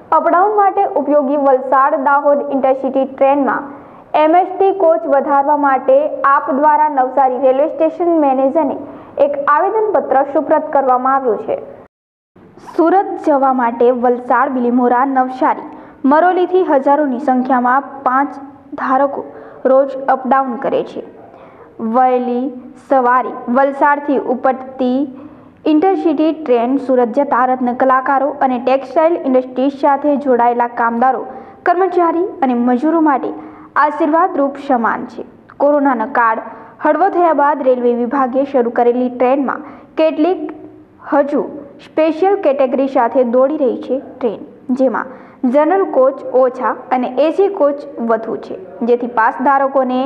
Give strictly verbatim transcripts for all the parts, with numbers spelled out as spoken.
Up down માટે ઉપયોગી Valsad Dahod intercity ટ્રેનમાં એમએસટી કોચ વધારવા માટે આપ દ્વારા નવસારી રેલવે સ્ટેશન મેનેજરને એક આવેદનપત્ર સુપ્રત કરવામાં આવ્યું છે। સુરત જવા માટે વલસાડ બિલીમોરા નવસારી મરોલીથી હજારોની સંખ્યામાં પાંચ ધારકો રોજ અપડાઉન કરે છે। વહેલી સવારે વલસાડથી ઉપડતી ઇન્ટરસિટી ટ્રેન સુરત જતા રત્ન કલાકારો અને ટેક્સટાઇલ ઇન્ડસ્ટ્રી સાથે જોડાયેલા કામદારો કર્મચારી અને મજૂરો માટે આશીર્વાદરૂપ સમાન છે। કોરોનાનો કાળ હળવો થયા બાદ રેલવે વિભાગે શરૂ કરેલી ટ્રેનમાં કેટલીક હજુ સ્પેશિયલ કેટેગરી સાથે દોડી રહી છે ટ્રેન, જેમાં જનરલ કોચ ઓછા અને એસી કોચ વધુ છે, જેથી પાસ ધારકોને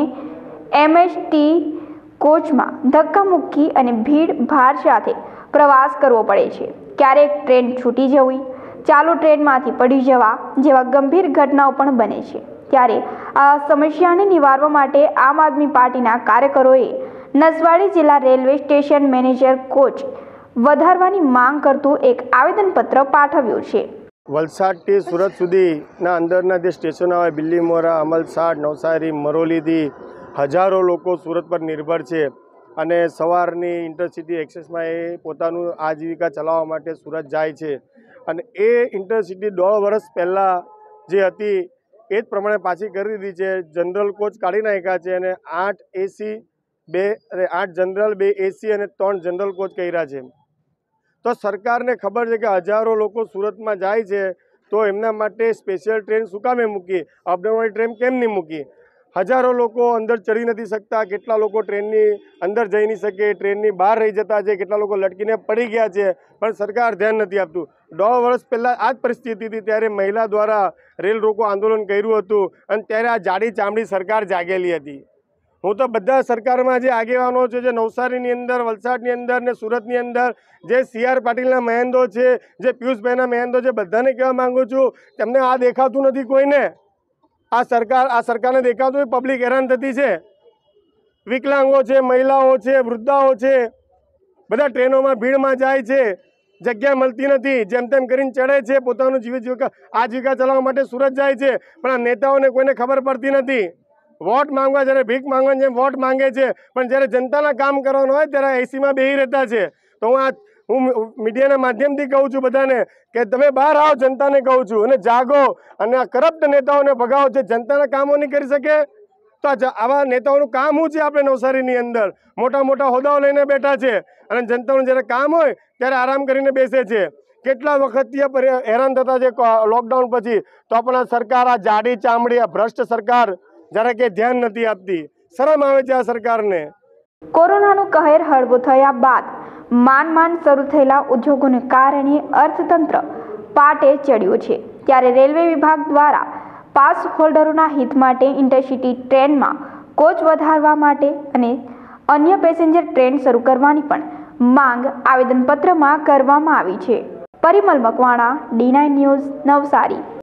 એમએસટી કોચમાં ધક્કામુક્કી અને ભીડ ભાડ સાથે પ્રવાસ કરવો પડે છે। ક્યારેક ટ્રેન છૂટી જવી, ચાલુ ટ્રેનમાંથી પડી જવા જેવા ગંભીર ઘટનાઓ પણ બને છે। ત્યારે આ સમસ્યાને નિવારવા માટે આમ આદમી પાર્ટીના કાર્યકરોએ નસવાડી જિલ્લા રેલવે સ્ટેશન મેનેજર કોચ વધારવાની માંગ કરતું એક આવેદનપત્ર પાઠવ્યું છે। વલસાડથી સુરત સુધીના અંદરના જે સ્ટેશનો આવે બિલીમોરા, અમલસાડ, નવસારી, મરોલીથી હજારો લોકો સુરત પર નિર્ભર છે અને સવારની ઇન્ટરસિટી એક્સેસમાં એ પોતાનું આજીવિકા ચલાવવા માટે સુરત જાય છે અને એ ઇન્ટરસિટી દોઢ વર્ષ પહેલાં જે હતી એ જ પ્રમાણે પાછી કરી દીધી છે। જનરલ કોચ કાઢી નાખ્યા છે અને આઠ એસી બે આઠ જનરલ બે એસી અને ત્રણ જનરલ કોચ કર્યા છે। તો સરકારને ખબર છે કે હજારો લોકો સુરતમાં જાય છે, તો એમના માટે સ્પેશિયલ ટ્રેન શું કામે મૂકી, અપડાઉનવાળી ટ્રેન કેમ નહીં મૂકી? હજારો લોકો અંદર ચડી નથી શકતા, કેટલા લોકો ટ્રેનની અંદર જઈ નહીં શકે, ટ્રેનની બહાર રહી જતા છે, કેટલા લોકો લટકીને પડી ગયા છે, પણ સરકાર ધ્યાન નથી આપતું। દોઢ વર્ષ પહેલાં આ જ પરિસ્થિતિ હતી, ત્યારે મહિલા દ્વારા રેલ રોકો આંદોલન કર્યું હતું અને ત્યારે આ જાડી ચામડી સરકાર જાગેલી હતી। હું તો બધા સરકારમાં જે આગેવાનો છે, જે નવસારીની અંદર, વલસાડની અંદર ને સુરતની અંદર જે સી આર પાટીલના મહેંદો છે, જે પિયુષભાઈના મહેંદો છે, બધાને કહેવા માગું છું, તેમને આ દેખાતું નથી કોઈને? આ સરકાર આ સરકારને દેખાતું હોય પબ્લિક હેરાન થતી છે? વિકલાંગો છે, મહિલાઓ છે, વૃદ્ધાઓ છે, બધા ટ્રેનોમાં ભીડમાં જાય છે, જગ્યા મળતી નથી, જેમ તેમ કરીને ચડે છે, પોતાનું જીવિત જીવિકા આજીવિકા ચલાવવા માટે સુરત જાય છે, પણ આ નેતાઓને કોઈને ખબર પડતી નથી। વોટ માંગવા જ્યારે ભીખ માંગવાની જેમ વોટ માંગે છે, પણ જ્યારે જનતાના કામ કરવાનું હોય ત્યારે એસીમાં બેસી રહેતા છે। તો હું આ હું મીડિયાના માધ્યમથી કહું છું બધાને કે તમે બહાર આવો, જનતાને કહું છું, અને જાગો અને આ કરપ્ટ નેતાઓને ભગાવો। જે જનતાના કામો નહીં કરી શકે તો આવા નેતાઓનું કામ શું છે? આપણે નવસારીની અંદર મોટા મોટા હોદ્દાઓ લઈને બેઠા છે અને જનતાનું જ્યારે કામ હોય ત્યારે આરામ કરીને બેસે છે। કેટલા વખતથી હેરાન થતા છે લોકડાઉન પછી, તો પણ આ સરકાર, આ જાડી ચામડી, આ ભ્રષ્ટ સરકાર જરા કે ધ્યાન નથી આપતી। શરમ આવે છે આ સરકારને। કોરોનાનું કહેર હળવો થયા બાદ માંડ માંડ શરૂ થયેલા ઉદ્યોગોને કારણે અર્થતંત્ર પાટે ચડ્યું છે, ત્યારે રેલવે વિભાગ દ્વારા પાસ હોલ્ડરોના હિત માટે ઇન્ટરસિટી ટ્રેનમાં કોચ વધારવા માટે અને અન્ય પેસેન્જર ટ્રેન શરૂ કરવાની પણ માંગ આવેદનપત્રમાં કરવામાં આવી છે। Parimal Makwana, D nine news, Navsari.